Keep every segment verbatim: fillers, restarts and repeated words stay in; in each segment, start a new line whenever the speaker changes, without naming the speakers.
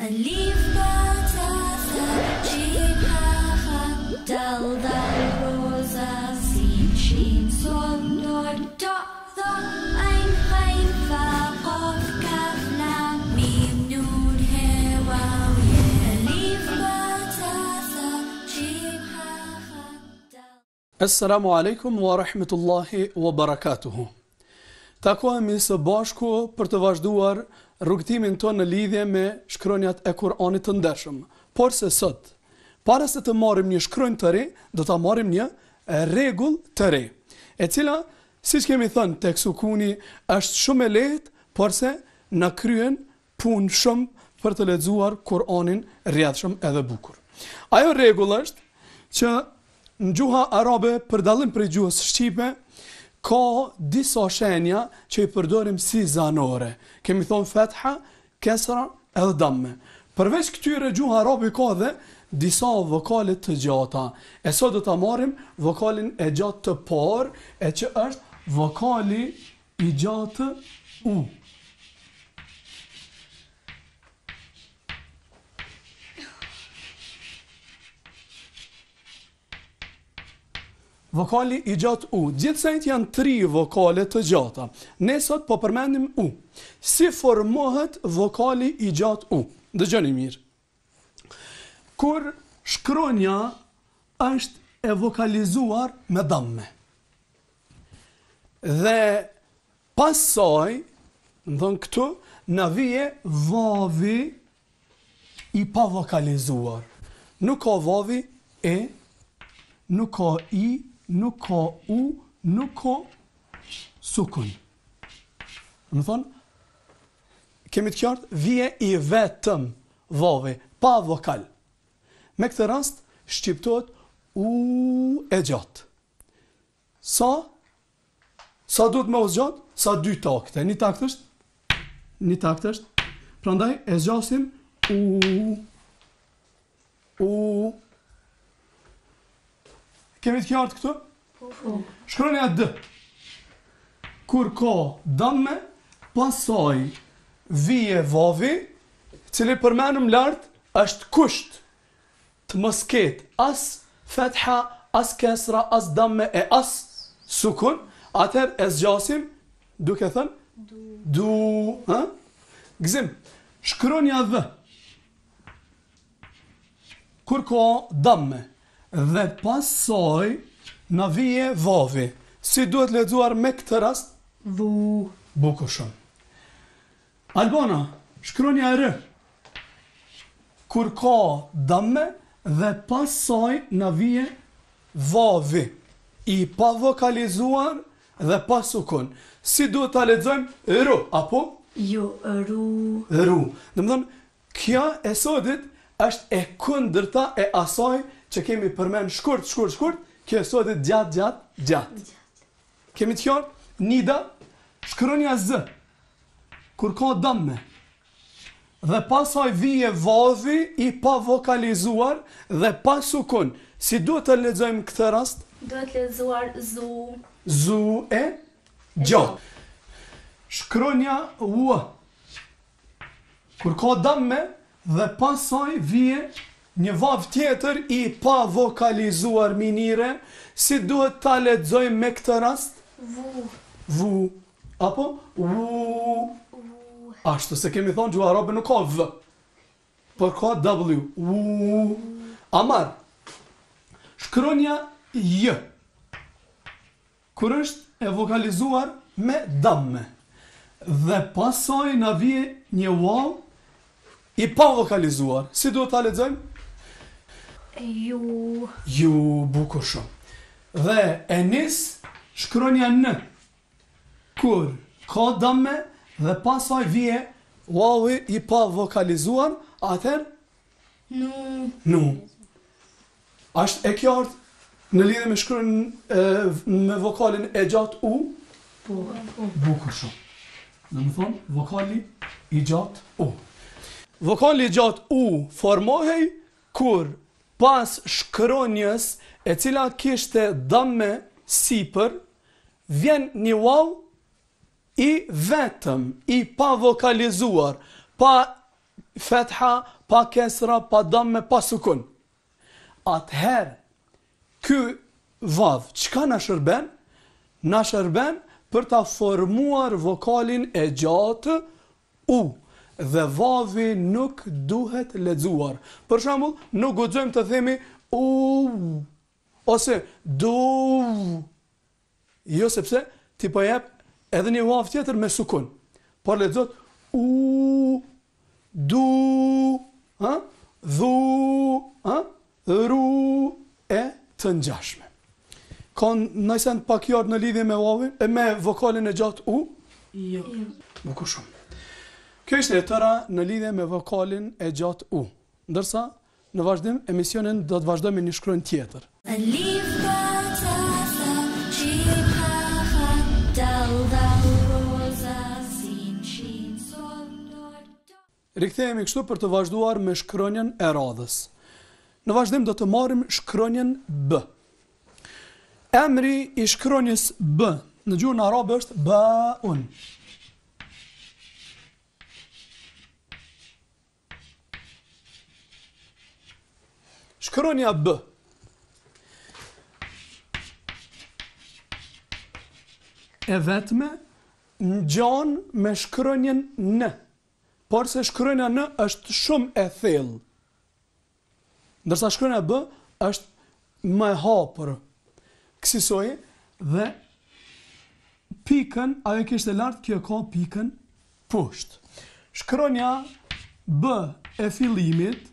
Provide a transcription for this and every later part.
ألف باء تاء ثاء جيم ها خاء دال ذال روزا سين شين صاد نون تاء ثاء عين غين فاء قاف كاف لام ميم نون هاء واو ياء ألف باء تاء ثاء جيم ها خاء دال.
Assalamu alaikum wa rahmetullahi wa barakatuhu. Takohemi së bashku për të vazhduar rrugtimin tonë në lidhje me shkronjat e Kur'anit të ndershëm. Por se sot, para se të marrim një shkronjë të re, do ta marrim një rregull të re, e cila, siç kemi thënë tek Sukuni, është shumë e lehtë, por se na kryen punë shumë për të lexuar Kur'anin rrjedhshëm edhe bukur. Ajo rregull është që në gjuha arabe, për dallim prej gjuhës shqipe, ka disa shenja që i përdorim si zanore. Kemi thonë fetha, kesra edhe damme. Përveç këtyre gjuha arabe ka dhe disa vokale të gjata. E sot do ta marrim vokalin e gjatë të parë, e që është vokali i gjatë u. Vokali i gjatë u. Gjithsejt janë tri vokale të gjata. Ne sot po përmendim u. Si formohet vokali i gjatë u? Dëgjoni mirë. Kur shkronja është e vokalizuar me damme, dhe pas saj, në thënë këtu, na vije vavi i pa vokalizuar. Nuk ka vavi e, nuk ka i, nuk ka u, nuk ka sukun. Më thonë, kemi të qartë, vije i vetëm vavi, pa vokal. Me këtë rast, shqiptohet u e gjatë. Sa? Sa duhet me u zgjatë? Sa dy takte. Një takt është? Një takt është? Prandaj, e zgjasim u, u. Kemi të qartë këtu? Po. Shkronja D. Kur ka damme, pasaj vije vavi, cili përmenëm lartë, është kusht të mos ketë as fetha, as kesra, as damme e as sukun, atër e zgjasim, duke thënë? Du. Du. Ha? Gzim. Shkronja D. Kur ka damme, dhe pasoj na vije vavi. Si duhet lexuar me këtë rast? Dhu. Bukur shumë. Albana, shkronja e R. Kur ka damme dhe pasoj na vije vavi i pa vokalizuar dhe pa sukun. Si duhet ta lexojmë? Ru, apo? Jo, ru. Ru. Domethënë, kjo e sotit është e kundërta e asaj që kemi përmen shkurt, shkurt, shkurt, kjo e sotit gjatë, gjatë, gjatë. Kemi të qartë? Nida, shkronja Z, kur ka damme, dhe pasaj vije vavi i pa vokalizuar dhe pa sukun. Si duhet të lexojmë këtë rast?
Duhet lexuar zu.
Zu e gjatë. Shkronja U, kur ka damme dhe pasaj vije një vav tjetër i pa vokalizuar minire, si duhet ta lexojmë me këtë rast? Vu. Vu. Apo? Vu. Vu. Ashtu se kemi thonë gjuha arabe nuk ka V, por ka W. Vu. Amar. Shkronja J. Kur është e vokalizuar me damme, dhe pasoj na vije një vav i pa vokalizuar, si duhet ta lexojmë?
Ju.
Ju, bukur shumë. Dhe e nis shkronja N. Kur ka damme dhe pasaj vije vavi i pa vokalizuar, atër?
Nu.
Nu. Ashtë e qartë në lidhje me shkronjën me vokalin e gjatë U?
Po.
Bukur shumë. Në më thonë, vokali i gjatë U. Vokali i gjatë U formohej kur pas shkronjës e cila kishte damme sipër, vjen një vav i vetëm, i pa vokalizuar, pa fetha, pa kesra, pa damme, pa sukun. Atëherë, ky vadh, çka na shërben? Na shërben për ta formuar vokalin e gjatë u. Dhe vadhi nuk duhet lexuar. Për shembull, nuk guxojmë të themi u ose du. Jo, sepse ti po jep edhe një vadh tjetër me sukun. Por lexohet u, du, ha? Dhu, ha? Ru, e të ngjashme. Ka nëse pak jarë në lidhje me vadhin, e me vokalin e gjatë u?
Jo.
Bukur shumë. Kjo ishte e tëra në lidhje me vokalin e gjatë u. Ndërsa, në vazhdim, emisionin do të vazhdojmë me një shkronjë tjetër. Rikthehemi kështu për të vazhduar me shkronjën e radhës. Në vazhdim do të marrim shkronjën b. Emri i shkronjës b në gjuhën arabe është baun. Shkronja b. E vetme ngjan me shkronjën n. Por se shkronja n është shumë e thellë. Ndërsa shkronja b është më e hapur. Kësaj dhe pikën, ajo kishte lart, kjo ka pikën poshtë. Shkronja b e fillimit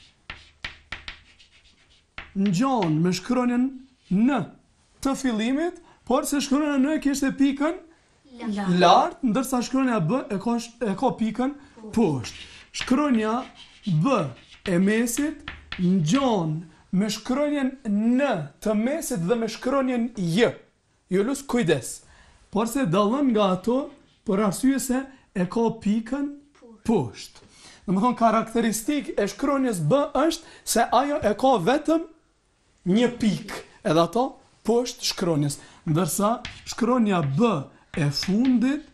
ngjan me shkronjën n të fillimit, por se shkronja n kishte pikën lart, ndërsa shkronja b e ka e ka pikën poshtë. Shkronja b e mesit ngjan me shkronjën n të mesit dhe me shkronjën j. Jo lus kujdes. Por se dallon nga ato për arsye se e ka pikën poshtë. Domethënë karakteristikë e shkronjës b është se ajo e ka vetëm një pikë, edhe ato poshtë shkronjës. Ndërsa shkronja b e fundit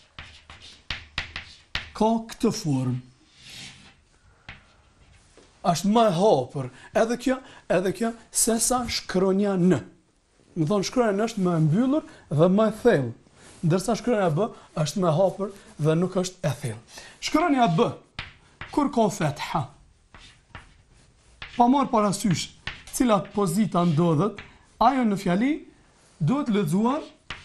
ka këtë formë. Është më e hapur, edhe kjo, edhe kjo sesa shkronja n. Më thonë shkronja n është më e mbyllur dhe më e thellë, ndërsa shkronja b është më e hapur dhe nuk është e thellë. Shkronja b, kur ka fetha, pa marrë parasysh cilat pozita ndodhet, ajo në fjali duhet lexuar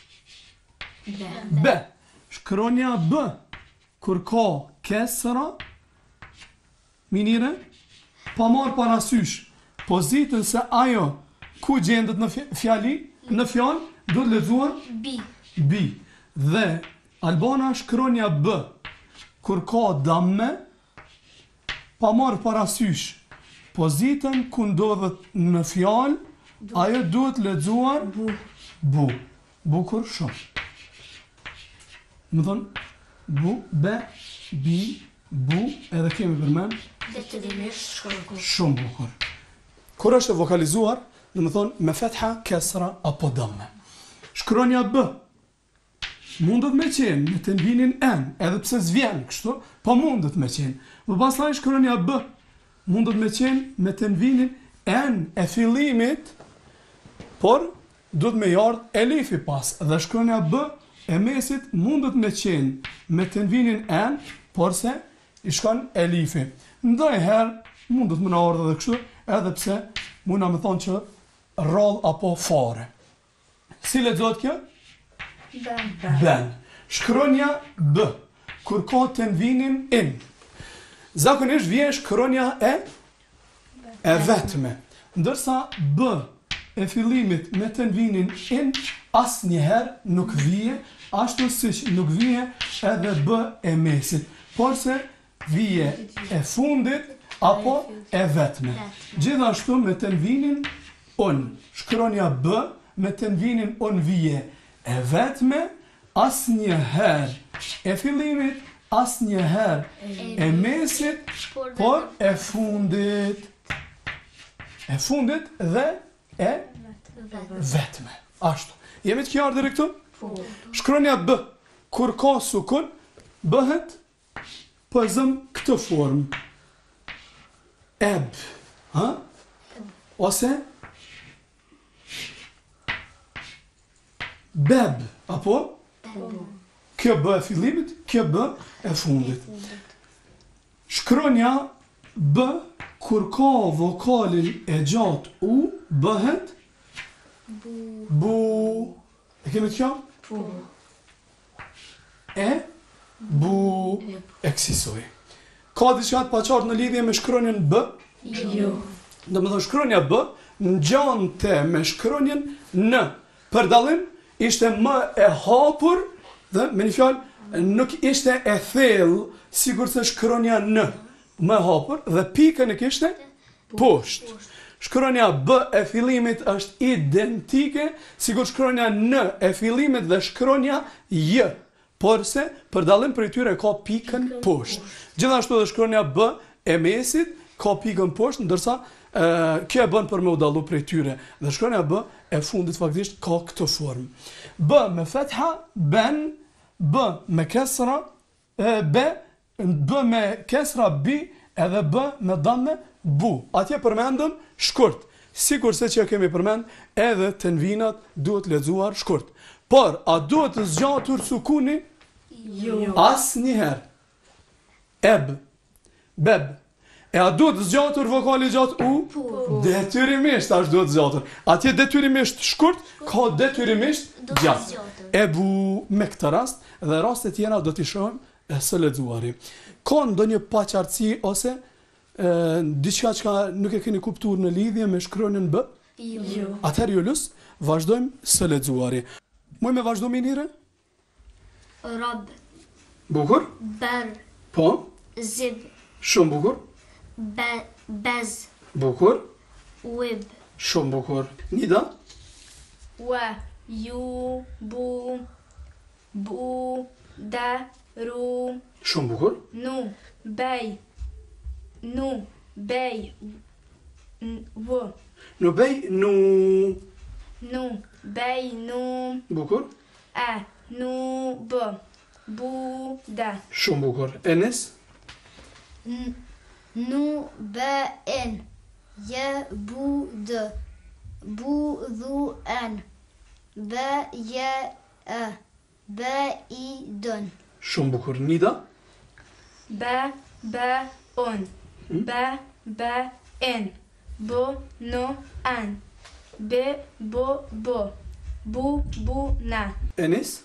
b. Shkronja b, kur ka kesra, minire, pa marrë parasysh pozitën se ajo ku gjendet në fjali, në fjalë, duhet lexuar
B.
B. Dhe Albana shkronja b, kur ka damme, pa marrë parasysh pozitën ku ndodhet në fjalë, ajo duhet lexuar bu. Bu. Bukur shumë. Më thonë bu, be, bi, bu, edhe kemi përmend shumë bukur. Kur është vokalizuar, do të thonë me fetha, kesra apo damme. Shkronja b mundet me qenë me tenvinin n, edhe pse s'vjen kështu, po mundet me qenë. Më pastaj shkronja b mundet me qenë me tenvinin n e fillimit, por duhet me ardh elifi pas. Dhe shkronja b e mesit mundet me qenë me tenvinin n, por se i shkon elifi. Ndonjëherë mundet më na ardhë edhe kështu, edhe pse mund na më thonë që rrallë apo fare. Si lexohet kjo?
Ben.
Ben. Shkronja b, kur ka tenvinin in, zakonisht vjen shkronja e e vetme. Ndërsa b e fillimit me tenvinin in asnjëherë nuk vije, ashtu siç nuk vije edhe b e mesit, por se vije e fundit apo e vetme. Gjithashtu me tenvinin un, shkronja b me tenvinin un vije e vetme, asnjëherë e fillimit, asnjëherë e mesit, por e fundit. E fundit dhe e vetme. Ashtu. Jemi të qartë deri këtu? Shkronja b, kur ka sukun, bëhet po e zëm këtë formë. Eb, ha? Ose beb, apo? Kjo bë e fillimit, kjo bë e fundit. Shkronja b kur ka vokalin e gjatë u bëhet bu. E kemi të kjo?
Bu.
E bu e kësisoj. Ka diçka të paqartë në lidhje me shkronjën b?
Jo.
Domethënë shkronja b ngjante me shkronjën n. Për dallim ishte më e hapur dhe me një fjalë nuk ishte e thellë sigur se shkronja n, më e hapur dhe pikën e kishte poshtë. Shkronja b e fillimit është identike sigur shkronja n e fillimit dhe shkronja j, porse për dallim prej tyre ka pikën poshtë. Gjithashtu dhe shkronja b e mesit ka pikën poshtë, ndërsa e, kjo e bën për me u dallu prej tyre. Dhe shkronja b e fundit faktikisht ka këtë formë. B me fetha, ben, b me kesra, e, b, b me kesra, b, edhe b me damme, bu. Atje përmendëm shkurt. Sikur se që kemi përmend, edhe tenvinat duhet lexuar shkurt. Por, a duhet të zgjatur sukuni?
Jo.
As njëherë. Eb, beb. E a duhet zgjatur vokali gjatë u?
Po.
Detyrimisht as duhet zgjatur. Atje detyrimisht shkurt, ka detyrimisht gjatë. Ebu me këtë rast dhe rastet tjera do t'i shohim e së lexuari. Ka ndonjë paqartësi ose e, diçka që nuk e keni kuptuar në lidhje me shkronjën b?
Jo.
Atëherë ju lus, vazhdojmë së lexuari. Muj me vazhdo minire?
Rab,
Bukur?
ber,
Po?
zib,
Shumë bukur?
be, bez,
Bukur?
wib,
Shumë bukur. Nida?
Wa, ju, bu, bu, da, ru,
Shumë bukur.
nu, bej, nu, bej, n- v,
Në bej, nu...
nu, bej, nu,
Bukur?
e, nu, b, bu, da,
Shumë bukur. Enes?
N- nu, be, en, je, bu, d, bu, dhu, en, be, je, e, be, i, dën.
Shumë bukur. Nida?
be, be, un, be, be, en, bu, nu, an, be, bu, bu, bu, bu, na,
Enis?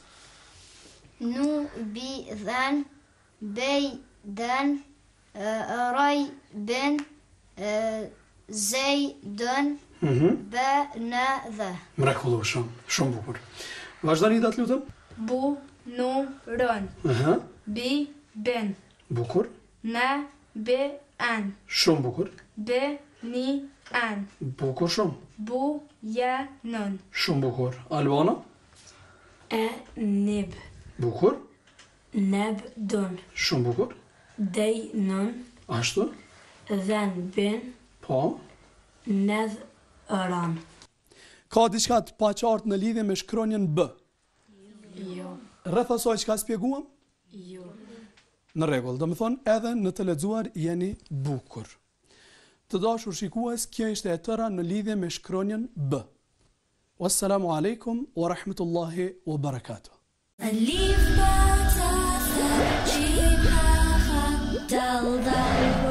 Nu, bi, dhen, bej, den, e, raj, bin, e, zej, dën,
Mhm.
be, ne, dhe.
Mrekullueshëm. Shumë bukur. Vazhdoni datë lutem.
bu, nu, rën,
Aha.
bi, bin,
Bukur.
na, be, an,
Shumë bukur.
be, ni, an,
Bukur shumë.
bu, ja, nun,
Shumë bukur. Albana?
E nib,
Bukur.
neb dun,
Shumë bukur.
dej nën,
Ashtu?
dhen bin,
Po.
nedh ran.
Ka diçka të paqartë në lidhje me shkronjën b?
Jo.
Rreth asaj çka spjeguam?
Jo.
Në rregull, do të thonë edhe në të lexuar jeni bukur. Të dashur shikues, kjo ishte e tëra në lidhje me shkronjën b. Wassalamu alaikum wa rahmatullahi wa barakatuh.
Alif, ba, ta, tha, jim, ha, ha, dal, dal,